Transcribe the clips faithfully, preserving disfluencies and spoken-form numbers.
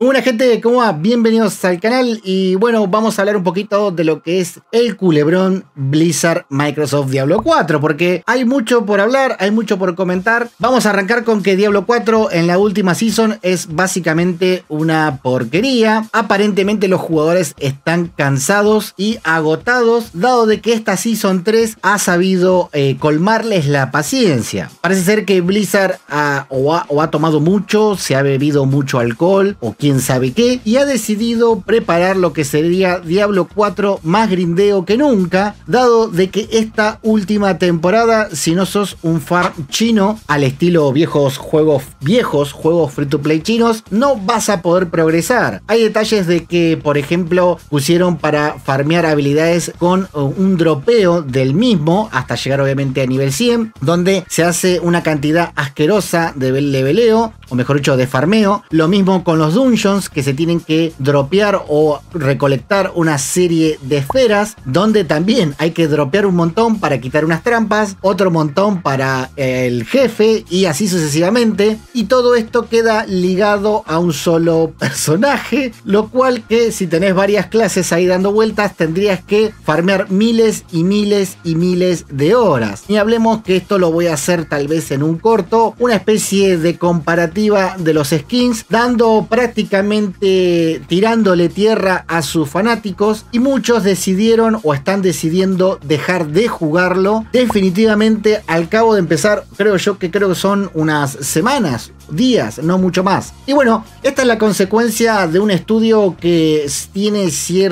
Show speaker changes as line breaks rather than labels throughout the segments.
Buena gente, ¿cómo va? Bienvenidos al canal y bueno, vamos a hablar un poquito de lo que es el culebrón Blizzard Microsoft Diablo cuatro, porque hay mucho por hablar, hay mucho por comentar. Vamos a arrancar con que Diablo cuatro en la última season es básicamente una porquería. Aparentemente los jugadores están cansados y agotados, dado de que esta season tres ha sabido eh, colmarles la paciencia. Parece ser que Blizzard ha, o, ha, o ha tomado mucho, se ha bebido mucho alcohol o quién sabe qué, y ha decidido preparar lo que sería Diablo cuatro más grindeo que nunca, dado de que esta última temporada, si no sos un farm chino al estilo viejos juegos viejos juegos free to play chinos, no vas a poder progresar. Hay detalles de que, por ejemplo, pusieron para farmear habilidades con un dropeo del mismo hasta llegar obviamente a nivel cien, donde se hace una cantidad asquerosa de leveleo, o mejor dicho de farmeo. Lo mismo con los dungeons, que se tienen que dropear o recolectar una serie de esferas, donde también hay que dropear un montón para quitar unas trampas, otro montón para el jefe y así sucesivamente, y todo esto queda ligado a un solo personaje, lo cual que si tenés varias clases ahí dando vueltas tendrías que farmear miles y miles y miles de horas. Y hablemos que esto lo voy a hacer tal vez en un corto, una especie de comparativa de los skins, dando prácticamente tirándole tierra a sus fanáticos, y muchos decidieron o están decidiendo dejar de jugarlo definitivamente al cabo de empezar. Creo yo que creo que son unas semanas, días, no mucho más. Y bueno, esta es la consecuencia de un estudio que tiene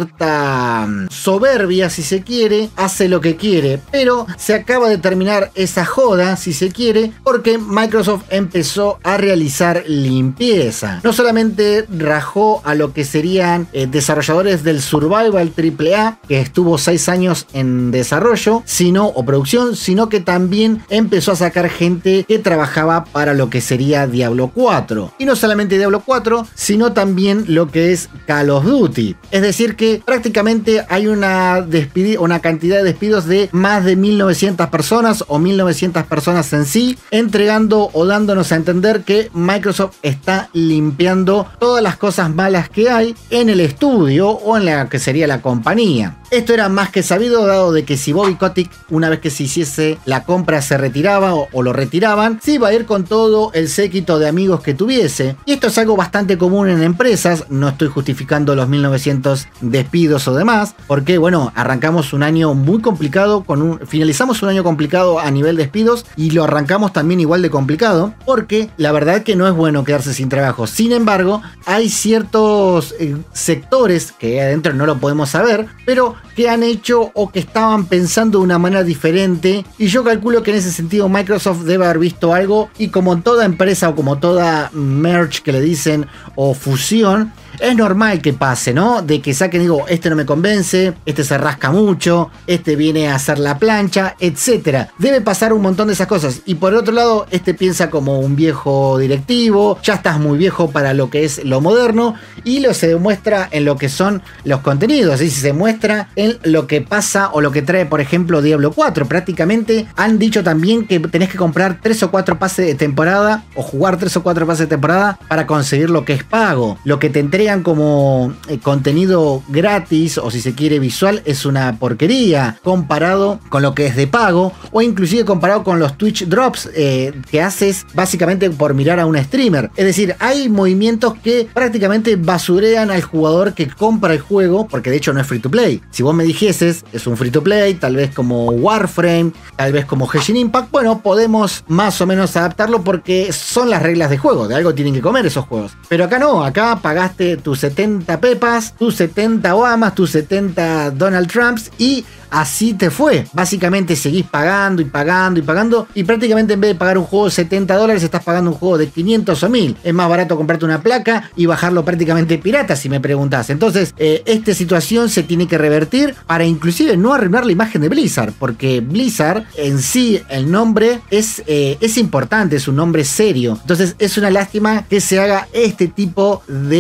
cierta soberbia, si se quiere, hace lo que quiere, pero se acaba de terminar esa joda, si se quiere, porque Microsoft empezó a realizar limpieza. No solamente rajó a lo que serían eh, desarrolladores del Survival triple A, que estuvo seis años en desarrollo, sino, o producción, sino que también empezó a sacar gente que trabajaba para lo que sería Diablo cuatro. Y no solamente Diablo cuatro, sino también lo que es Call of Duty. Es decir que prácticamente hay una, una cantidad de despidos de más de mil novecientas personas o mil novecientas personas en sí, entregando o dándonos a entender que Microsoft está limpiando todas las cosas malas que hay en el estudio o en la que sería la compañía. Esto era más que sabido, dado de que si Bobby Kotick, una vez que se hiciese la compra, se retiraba o, o lo retiraban, se iba a ir con todo el séquito de amigos que tuviese. Y esto es algo bastante común en empresas. No estoy justificando los mil novecientos despidos o demás, porque bueno, arrancamos un año muy complicado, con un, finalizamos un año complicado a nivel despidos y lo arrancamos también igual de complicado, porque la verdad que no es bueno quedarse sin trabajo. Sin embargo, hay ciertos eh, sectores que adentro no lo podemos saber, pero que han hecho o que estaban pensando de una manera diferente, y yo calculo que en ese sentido Microsoft debe haber visto algo, y como en toda empresa o como toda merge que le dicen o fusión, es normal que pase, ¿no? De que saquen, digo, este no me convence, este se rasca mucho, este viene a hacer la plancha, etcétera. Debe pasar un montón de esas cosas. Y por otro lado, este piensa como un viejo directivo, ya estás muy viejo para lo que es lo moderno, y lo se demuestra en lo que son los contenidos, y se muestra en lo que pasa o lo que trae, por ejemplo, Diablo cuatro. Prácticamente han dicho también que tenés que comprar tres o cuatro pases de temporada o jugar tres o cuatro pases de temporada para conseguir lo que es pago. Lo que te entregan como eh, contenido gratis, o si se quiere visual, es una porquería comparado con lo que es de pago, o inclusive comparado con los Twitch drops eh, que haces básicamente por mirar a un streamer. Es decir, hay movimientos que prácticamente basurean al jugador que compra el juego, porque de hecho no es free to play. Si vos me dijeses, es un free to play, tal vez como Warframe, tal vez como Genshin Impact, bueno, podemos más o menos adaptarlo porque son las reglas de juego, de algo tienen que comer esos juegos. Pero acá no, acá pagaste tus setenta pepas, tus setenta Obamas, tus setenta Donald Trumps, y así te fue. Básicamente seguís pagando y pagando y pagando, y prácticamente en vez de pagar un juego de setenta dólares estás pagando un juego de quinientos o mil. Es más barato comprarte una placa y bajarlo prácticamente pirata, si me preguntás. Entonces eh, esta situación se tiene que revertir para inclusive no arruinar la imagen de Blizzard, porque Blizzard en sí, el nombre es, eh, es importante, es un nombre serio. Entonces es una lástima que se haga este tipo de movimiento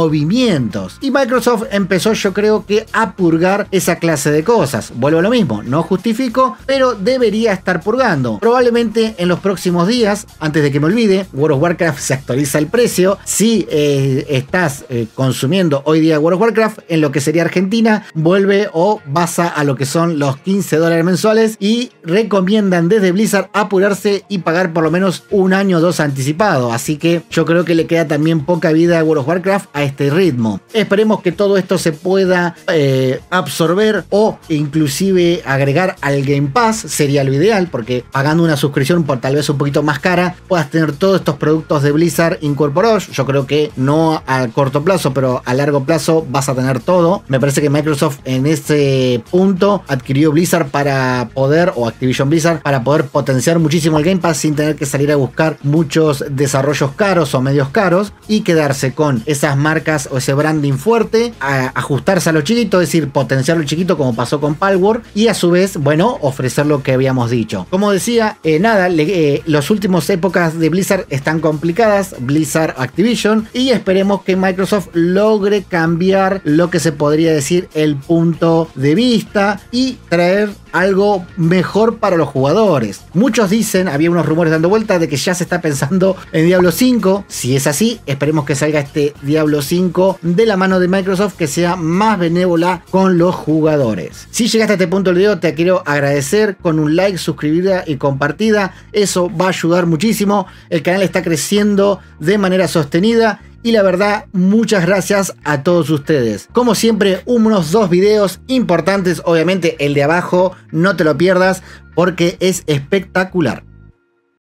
movimientos. Y Microsoft empezó, yo creo que, a purgar esa clase de cosas. Vuelvo a lo mismo, no justifico, pero debería estar purgando. Probablemente en los próximos días, antes de que me olvide, World of Warcraft se actualiza el precio. Si eh, estás eh, consumiendo hoy día World of Warcraft, en lo que sería Argentina, vuelve o basa a lo que son los quince dólares mensuales y recomiendan desde Blizzard apurarse y pagar por lo menos un año o dos anticipado. Así que yo creo que le queda también poca vida a World of Warcraft a este ritmo. Esperemos que todo esto se pueda eh, absorber o inclusive agregar al Game Pass, sería lo ideal, porque pagando una suscripción por tal vez un poquito más cara puedas tener todos estos productos de Blizzard incorporados. Yo creo que no a corto plazo, pero a largo plazo vas a tener todo. Me parece que Microsoft en ese punto adquirió Blizzard para poder, o Activision Blizzard, para poder potenciar muchísimo el Game Pass sin tener que salir a buscar muchos desarrollos caros o medios caros y quedarse con esas marcas o ese branding fuerte, a ajustarse a lo chiquito, es decir, potenciar lo chiquito como pasó con Palworld y a su vez, bueno, ofrecer lo que habíamos dicho. Como decía, eh, nada, le, eh, las últimas épocas de Blizzard están complicadas, Blizzard Activision, y esperemos que Microsoft logre cambiar lo que se podría decir el punto de vista y traer algo mejor para los jugadores. Muchos dicen, había unos rumores dando vuelta de que ya se está pensando en Diablo cinco. Si es así, esperemos que salga este Diablo cinco de la mano de Microsoft, que sea más benévola con los jugadores. Si llegaste a este punto del video, te quiero agradecer con un like, suscribida y compartida. Eso va a ayudar muchísimo. El canal está creciendo de manera sostenida. Y la verdad, muchas gracias a todos ustedes. Como siempre, unos dos videos importantes. Obviamente el de abajo, no te lo pierdas porque es espectacular.